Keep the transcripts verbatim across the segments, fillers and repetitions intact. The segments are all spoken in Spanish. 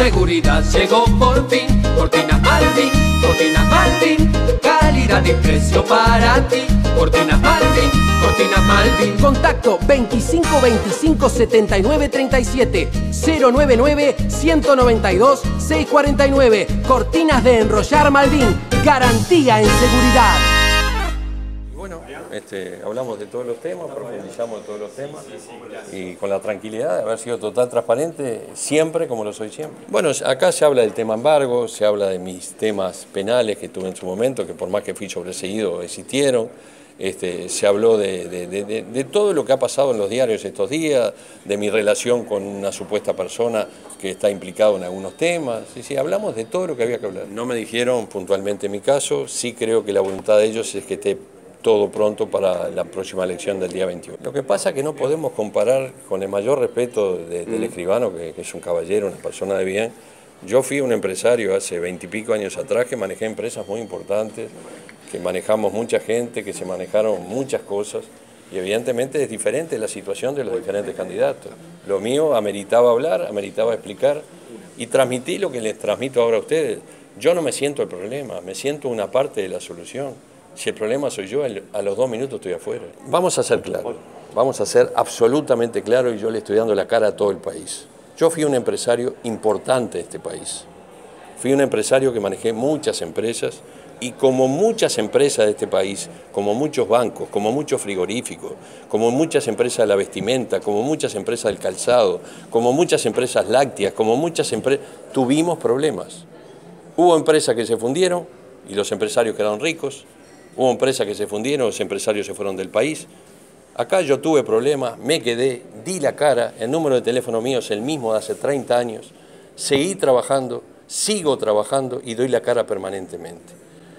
seguridad llegó por fin. Cortinas Malvin, Cortinas Malvin, calidad y precio para ti. Cortinas Malvin, Cortinas Malvin. Contacto veinticinco veinticinco setenta y nueve treinta y siete, cero nueve nueve ciento noventa y dos seiscientos cuarenta y nueve. Cortinas de enrollar Malvin, garantía en seguridad. Bueno, este, hablamos de todos los temas, profundizamos de todos los temas y con la tranquilidad de haber sido total transparente siempre como lo soy siempre. Bueno, acá se habla del tema embargo, se habla de mis temas penales que tuve en su momento, que por más que fui sobreseído existieron. Este, se habló de, de, de, de, de todo lo que ha pasado en los diarios estos días, de mi relación con una supuesta persona que está implicado en algunos temas. Sí, sí, hablamos de todo lo que había que hablar. No me dijeron puntualmente mi caso, sí creo que la voluntad de ellos es que esté todo pronto para la próxima elección del día veintiuno. Lo que pasa es que no podemos comparar, con el mayor respeto de, del escribano, que, que es un caballero, una persona de bien. Yo fui un empresario hace veintipico años atrás que manejé empresas muy importantes, que manejamos mucha gente, que se manejaron muchas cosas, y evidentemente es diferente la situación de los diferentes candidatos. Lo mío ameritaba hablar, ameritaba explicar, y transmití lo que les transmito ahora a ustedes. Yo no me siento el problema, me siento una parte de la solución. Si el problema soy yo, a los dos minutos estoy afuera. Vamos a ser claros, vamos a ser absolutamente claros, y yo le estoy dando la cara a todo el país. Yo fui un empresario importante de este país. Fui un empresario que manejé muchas empresas, y como muchas empresas de este país, como muchos bancos, como muchos frigoríficos, como muchas empresas de la vestimenta, como muchas empresas del calzado, como muchas empresas lácteas, como muchas empresas, tuvimos problemas. Hubo empresas que se fundieron y los empresarios quedaron ricos. Hubo empresas que se fundieron, los empresarios se fueron del país. Acá yo tuve problemas, me quedé, di la cara, el número de teléfono mío es el mismo de hace treinta años, seguí trabajando, sigo trabajando y doy la cara permanentemente.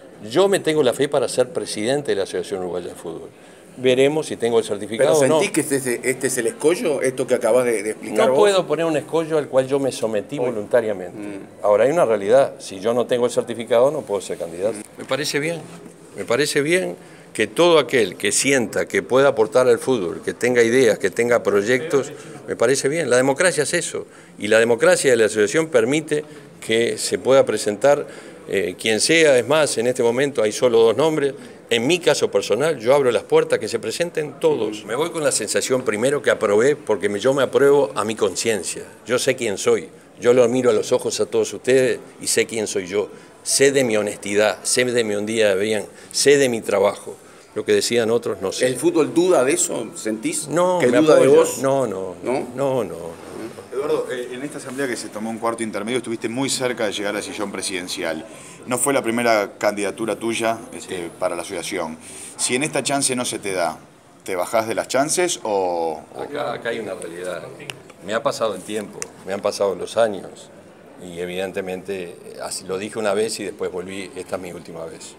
Yo me tengo la fe para ser presidente de la Asociación Uruguaya de Fútbol. Veremos si tengo el certificado o no. ¿Pero sentís que este, este es el escollo, esto que acabas de, de explicar No vos? puedo poner un escollo al cual yo me sometí Hoy. voluntariamente. Mm. Ahora hay una realidad, si yo no tengo el certificado no puedo ser candidato. Mm. Me parece bien, me parece bien que todo aquel que sienta que pueda aportar al fútbol, que tenga ideas, que tenga proyectos, me parece bien. La democracia es eso, y la democracia de la asociación permite que se pueda presentar eh, quien sea. Es más, en este momento hay solo dos nombres. En mi caso personal, yo abro las puertas, que se presenten todos. Me voy con la sensación primero que aprobé, porque yo me apruebo a mi conciencia. Yo sé quién soy, yo lo miro a los ojos a todos ustedes y sé quién soy yo. Sé de mi honestidad, sé de mi día de bien, sé de mi trabajo. Lo que decían otros, no sé. ¿El fútbol duda de eso? ¿Sentís No, que me duda apoya. de vos? No, no, ¿No? no, no. Eduardo, eh, en esta asamblea que se tomó un cuarto intermedio estuviste muy cerca de llegar al sillón presidencial. No fue la primera candidatura tuya este, Sí. para la asociación. Si en esta chance no se te da, ¿te bajás de las chances o...? Acá, acá hay una realidad. Me ha pasado el tiempo, me han pasado los años y evidentemente así lo dije una vez y después volví, esta es mi última vez.